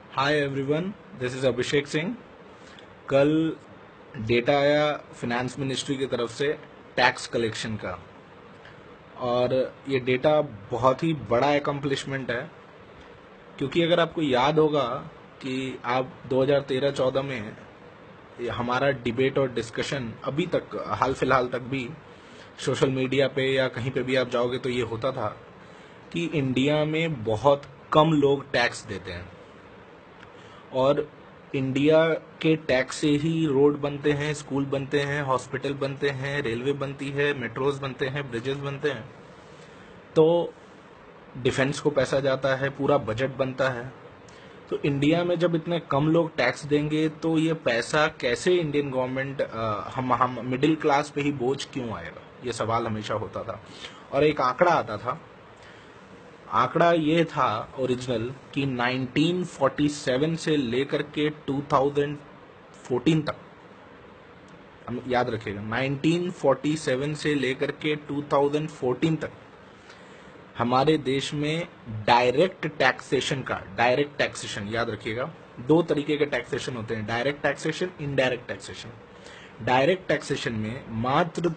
Hi everyone, this is Abhishek Singh. कल data आया finance ministry की तरफ से टैक्स कलेक्शन का, और ये डेटा बहुत ही बड़ा एकम्प्लिशमेंट है। क्योंकि अगर आपको याद होगा कि आप 2013-14 में हमारा डिबेट और डिस्कशन अभी तक हाल फिलहाल तक भी सोशल मीडिया पे या कहीं पे भी आप जाओगे तो ये होता था कि इंडिया में बहुत कम लोग टैक्स देते हैं, और इंडिया के टैक्स से ही रोड बनते हैं, स्कूल बनते हैं, हॉस्पिटल बनते हैं, रेलवे बनती है, मेट्रोज बनते हैं, ब्रिजेस बनते हैं। तो डिफेंस को पैसा जाता है, पूरा बजट बनता है। तो इंडिया में जब इतने कम लोग टैक्स देंगे तो ये पैसा कैसे इंडियन गवर्नमेंट हम मिडिल क्लास पे ही बोझ क्यों आएगा, ये सवाल हमेशा होता था। और एक आंकड़ा आता था, आंकड़ा ये था ओरिजिनल कि 1947 से लेकर के 2014 तक, हम याद रखिएगा 1947 से लेकर के 2014 तक हमारे देश में डायरेक्ट टैक्सेशन याद रखिएगा, दो तरीके के टैक्सेशन होते हैं, direct taxation, indirect taxation. Direct taxation में मात्र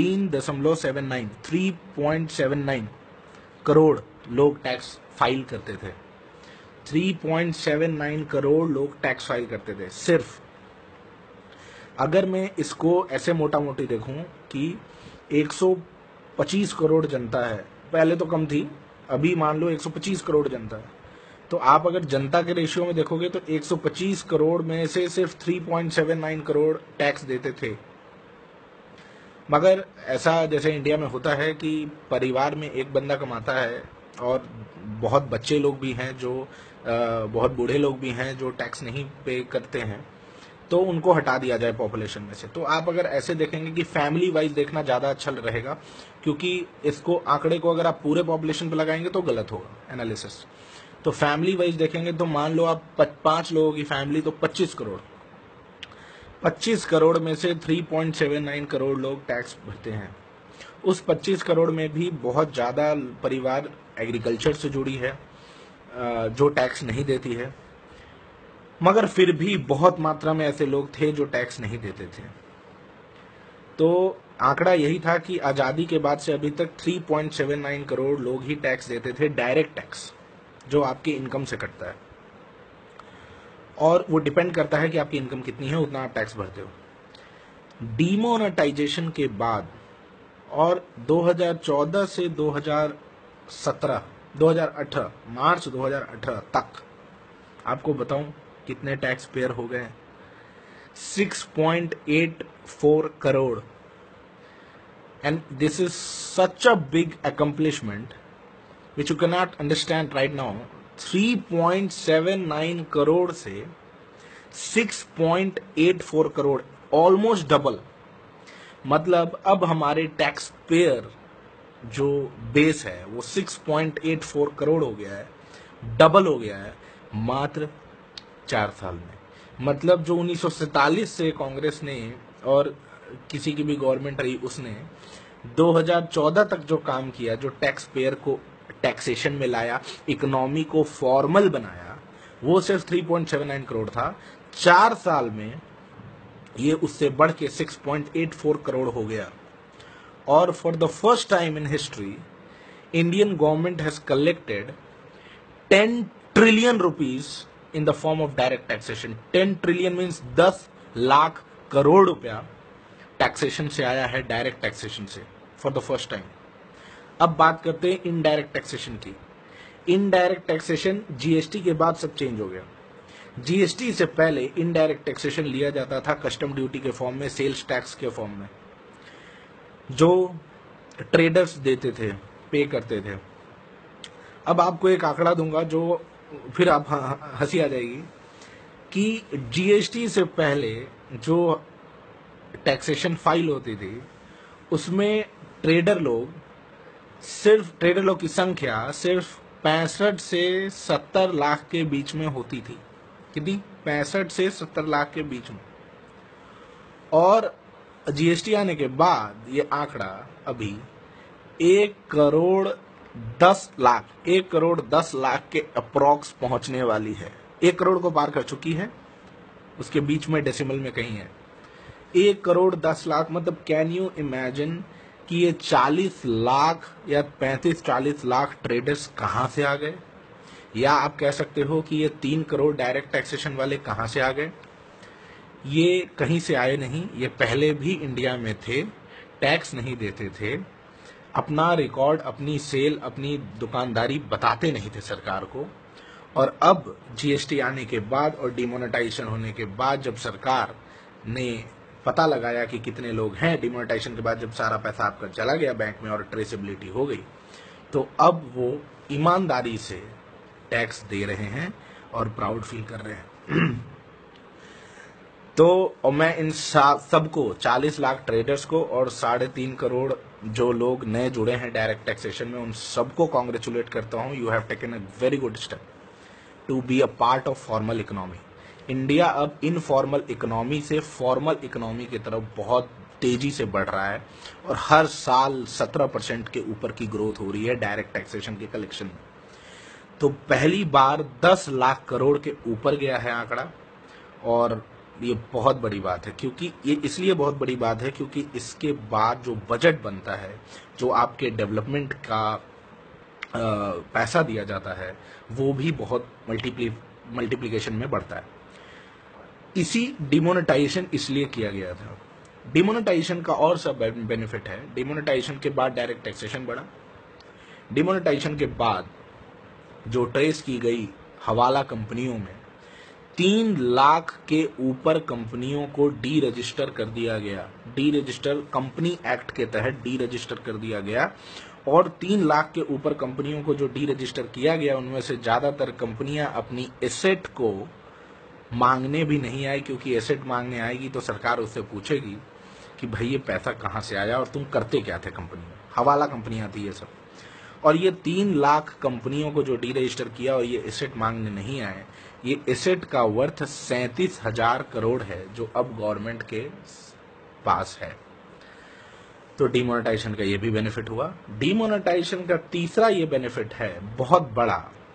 3.79 करोड़ लोग टैक्स फाइल करते थे। 3.79 करोड़ लोग टैक्स फाइल करते थे सिर्फ। अगर मैं इसको ऐसे मोटा मोटी देखूं कि 125 करोड़ जनता है, पहले तो कम थी, अभी मान लो 125 करोड़ जनता है, तो आप अगर जनता के रेशियो में देखोगे तो 125 करोड़ में से सिर्फ 3.79 करोड़ टैक्स देते थे। मगर ऐसा जैसे इंडिया में होता है कि परिवार में एक बंदा कमाता है और बहुत बच्चे लोग भी हैं जो बहुत बूढ़े लोग भी हैं जो टैक्स नहीं पे करते हैं, तो उनको हटा दिया जाए पॉपुलेशन में से। तो आप अगर ऐसे देखेंगे कि फैमिली वाइज देखना ज़्यादा अच्छा रहेगा, क्योंकि इसको आंकड़े को अगर आप पूरे पॉपुलेशन पर लगाएंगे तो गलत होगा एनालिसिस। तो फैमिली वाइज देखेंगे तो मान लो आप 5 लोगों की फैमिली, तो 25 करोड़ में से 3.79 करोड़ लोग टैक्स भरते हैं। उस 25 करोड़ में भी बहुत ज़्यादा परिवार एग्रीकल्चर से जुड़ी है जो टैक्स नहीं देती है, मगर फिर भी बहुत मात्रा में ऐसे लोग थे जो टैक्स नहीं देते थे। तो आंकड़ा यही था कि आज़ादी के बाद से अभी तक 3.79 करोड़ लोग ही टैक्स देते थे, डायरेक्ट टैक्स जो आपकी इनकम से कटता है, और वो डिपेंड करता है कि आपकी इनकम कितनी है, उतना आप टैक्स भरते हो। डीमोनेटाइजेशन के बाद और 2014 से 2018 मार्च 2018 तक आपको बताऊं कितने टैक्स पेयर हो गए? 6.84 crore. And this is such a big accomplishment which you can not understand right now. 3.79 crore से 6.84 करोड़, ऑलमोस्ट डबल। मतलब अब हमारे टैक्स पेयर जो बेस है वो 6.84 करोड़ हो गया है, डबल हो गया है मात्र 4 साल में। मतलब जो 1947 से कांग्रेस ने और किसी की भी गवर्नमेंट रही उसने 2014 तक जो काम किया, जो टैक्स पेयर को टैक्सेशन में लाया, इकोनॉमी को फॉर्मल बनाया, वो सिर्फ 3.79 करोड़ था। 4 साल में ये उससे बढ़ के 6.84 करोड़ हो गया। और for the first time in history Indian government has collected 10 trillion rupees in the form of direct taxation. 10 trillion means 10 lakh crore रुपया टैक्सेशन से आया है, डायरेक्ट टैक्सेशन से, फॉर द फर्स्ट टाइम। अब बात करते हैं इनडायरेक्ट टैक्सेशन की। इनडायरेक्ट टैक्सेशन जीएसटी के बाद सब चेंज हो गया। जीएसटी से पहले इनडायरेक्ट टैक्सेशन लिया जाता था कस्टम ड्यूटी के फॉर्म में, सेल्स टैक्स के फॉर्म में, जो ट्रेडर्स देते थे, पे करते थे। अब आपको एक आंकड़ा दूंगा जो फिर आप हंसी आ जाएगी कि जीएसटी से पहले जो टैक्सेशन फाइल होती थी उसमें ट्रेडर लोग की संख्या सिर्फ 65 से 70 लाख के बीच में होती थी। कितनी? 65 से 70 लाख के बीच में। और जीएसटी आने के बाद ये आंकड़ा अभी 1 करोड़ 10 लाख के अप्रॉक्स पहुंचने वाली है। 1 करोड़ को पार कर चुकी है, उसके बीच में डेसिमल में कहीं है। 1 करोड़ 10 लाख, मतलब कैन यू इमेजिन कि ये 40 लाख या 35-40 लाख ट्रेडर्स कहां से आ गए? या आप कह सकते हो कि ये 3 करोड़ डायरेक्ट टैक्सेशन वाले कहां से आ गए? ये कहीं से आए नहीं, ये पहले भी इंडिया में थे, टैक्स नहीं देते थे, अपना रिकॉर्ड, अपनी सेल, अपनी दुकानदारी बताते नहीं थे सरकार को। और अब जीएसटी आने के बाद और डिमोनेटाइजेशन होने के बाद जब सरकार ने पता लगाया कि कितने लोग हैं, डिमोनेटाइजेशन के बाद जब सारा पैसा आपका चला गया बैंक में और ट्रेसेबिलिटी हो गई, तो अब वो ईमानदारी से टैक्स दे रहे हैं और प्राउड फील कर रहे हैं। तो और मैं इन सबको 40 लाख ट्रेडर्स को और 3.5 करोड़ जो लोग नए जुड़े हैं डायरेक्ट टैक्सेशन में, उन सबको कॉन्ग्रेचुलेट करता हूं। You have taken a very good step to be a part of formal economy. India अब इनफॉर्मल इकोनॉमी से फॉर्मल इकोनॉमी की तरफ बहुत तेजी से बढ़ रहा है और हर साल 17% के ऊपर की ग्रोथ हो रही है डायरेक्ट टैक्सेशन के कलेक्शन में। तो पहली बार 10 लाख करोड़ के ऊपर गया है आंकड़ा, और ये बहुत बड़ी बात है। क्योंकि ये इसलिए बहुत बड़ी बात है क्योंकि इसके बाद जो बजट बनता है, जो आपके डेवलपमेंट का पैसा दिया जाता है, वो भी बहुत मल्टीप्लिकेशन में बढ़ता है। इसी डिमोनेटाइजेशन इसलिए किया गया था। डिमोनेटाइजेशन का और सब बेनिफिट है। डिमोनेटाइजेशन के बाद डायरेक्ट टैक्सेशन बढ़ा। डिमोनेटाइजेशन के बाद जो ट्रेस की गई हवाला कंपनियों में 3 लाख के ऊपर कंपनियों को डी रजिस्टर कर दिया गया। डी रजिस्टर कंपनी एक्ट के तहत डी रजिस्टर कर दिया गया, और 3 लाख के ऊपर कंपनियों को जो डी रजिस्टर किया गया उनमें से ज्यादातर कंपनियां अपनी एसेट को मांगने भी नहीं आई, क्योंकि एसेट मांगने आएगी तो सरकार उससे पूछेगी कि भाई ये पैसा कहां से आया और तुम करते क्या थे कंपनी में। हवाला कंपनियां थी ये सब। और ये 3 लाख कंपनियों को जो डी रजिस्टर किया और ये एसेट मांगने नहीं आए, ये एसेट का वर्थ 37,000 करोड़ है जो अब गवर्नमेंट के पास है। तो डिमोनेटाइजेशन का ये भी बेनिफिट हुआ। डिमोनेटाइजेशन का तीसरा ये बेनिफिट है बहुत बड़ा,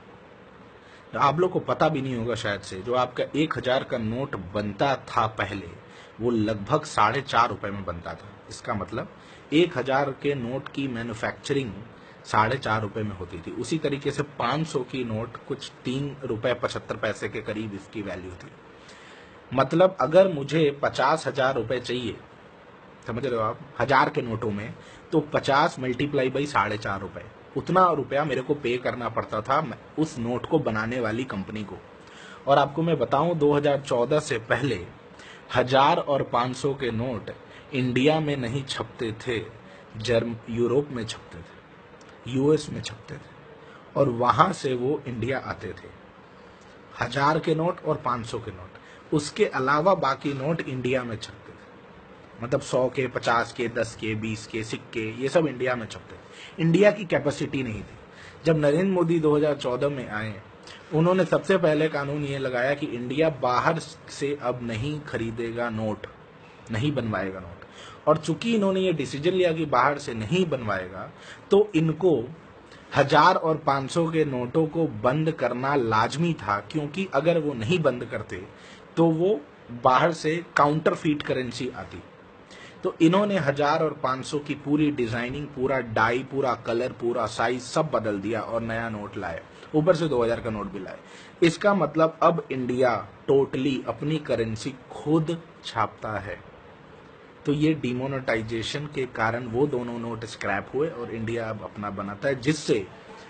आप लोग को पता भी नहीं होगा शायद से। जो आपका 1,000 का नोट बनता था पहले, वो लगभग 4.5 रुपए में बनता था। इसका मतलब 1,000 के नोट की मैन्युफैक्चरिंग 4.5 रुपए में होती थी। उसी तरीके से 500 की नोट कुछ 3 रुपए 75 पैसे के करीब इसकी वैल्यू थी। मतलब अगर मुझे 50,000 रुपए चाहिए, समझ रहे हो आप, 1000 के नोटों में, तो 50 मल्टीप्लाई बाई 4.5 रुपए, उतना रुपया मेरे को पे करना पड़ता था उस नोट को बनाने वाली कंपनी को। और आपको मैं बताऊं 2014 से पहले 1000 और 500 के नोट इंडिया में नहीं छपते थे, यूरोप में छपते थे, यूएस में छपते थे, और वहां से वो इंडिया आते थे। 1000 के नोट और 500 के नोट, उसके अलावा बाकी नोट इंडिया में छपते थे। मतलब 100 के, 50 के, 10 के, 20 के सिक्के, ये सब इंडिया में छपते थे। इंडिया की कैपेसिटी नहीं थी। जब नरेंद्र मोदी 2014 में आए, उन्होंने सबसे पहले कानून ये लगाया कि इंडिया बाहर से अब नहीं खरीदेगा नोट, नहीं बनवाएगा नोट। और चूंकि इन्होंने ये डिसीजन लिया कि बाहर से नहीं बनवाएगा, तो इनको 1000 और 500 के नोटों को बंद करना लाजमी था, क्योंकि अगर वो नहीं बंद करते तो वो बाहर से काउंटरफीट करेंसी आती। तो इन्होंने 1000 और 500 की पूरी डिजाइनिंग, पूरा डाई, पूरा कलर, पूरा साइज सब बदल दिया और नया नोट लाए, ऊपर से 2000 का नोट भी लाए। इसका मतलब अब इंडिया टोटली अपनी करेंसी खुद छापता है। तो ये डिमोनेटाइजेशन के कारण वो दोनों नोट स्क्रैप हुए और इंडिया अब अपना बनाता है, जिससे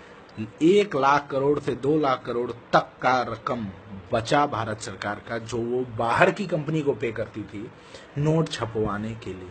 1 लाख करोड़ से 2 लाख करोड़ तक का रकम बचा भारत सरकार का, जो वो बाहर की कंपनी को पे करती थी नोट छपवाने के लिए।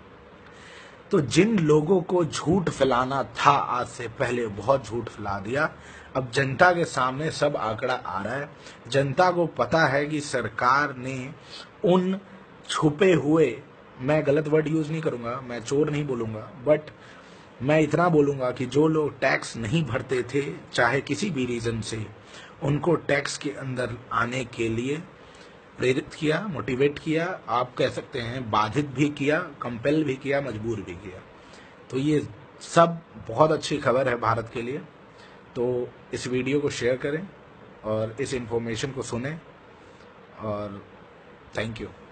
तो जिन लोगों को झूठ फैलाना था आज से पहले, बहुत झूठ फैला दिया। अब जनता के सामने सब आंकड़ा आ रहा है। जनता को पता है कि सरकार ने उन छुपे हुए, मैं गलत वर्ड यूज नहीं करूंगा, मैं चोर नहीं बोलूंगा, बट मैं इतना बोलूंगा कि जो लोग टैक्स नहीं भरते थे चाहे किसी भी रीजन से, उनको टैक्स के अंदर आने के लिए प्रेरित किया, मोटिवेट किया, आप कह सकते हैं बाधित भी किया, कंपेल भी किया, मजबूर भी किया। तो ये सब बहुत अच्छी खबर है भारत के लिए। तो इस वीडियो को शेयर करें, और इस इंफॉर्मेशन को सुने। और थैंक यू।